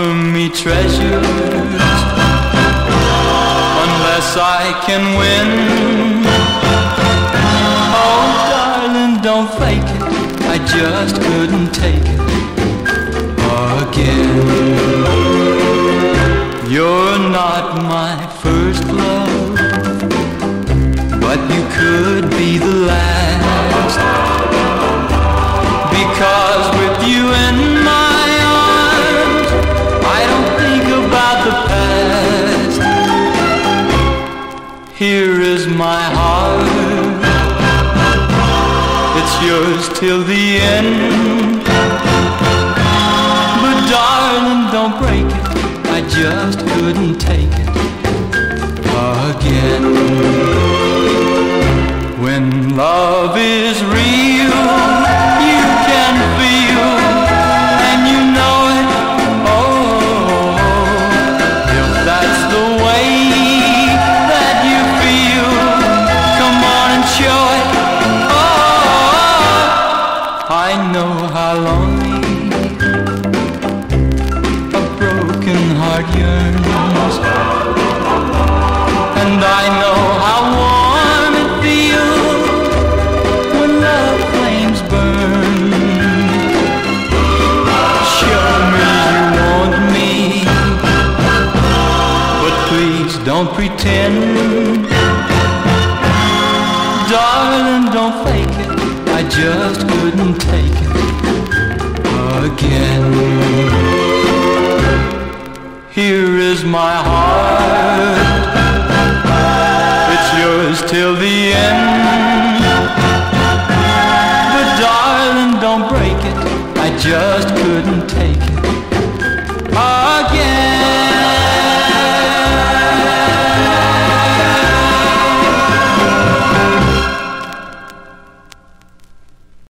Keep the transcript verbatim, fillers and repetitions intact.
offer me treasures unless I can win. Oh, darling, don't fake it, I just couldn't take it again. You're not my first love, but you could be the last, because with you in my arms I don't think about the past. Here is my heart, it's yours till the end. But darling, don't break it, I just couldn't take it again. When love is real, you can feel, and you know it. Oh, if that's the way that you feel, come on and show it. Oh, I know how lonely a broken heart yearns, and I know how warm it feels when love flames burn. Show me you want me, but please don't pretend. Darling, don't fake it, I just couldn't take it again. Here is my heart, it's yours till the end.